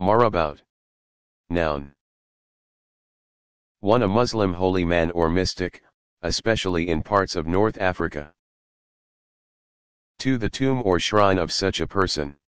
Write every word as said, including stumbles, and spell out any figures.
Marabout. Noun. one A Muslim holy man or mystic, especially in parts of North Africa. two The tomb or shrine of such a person.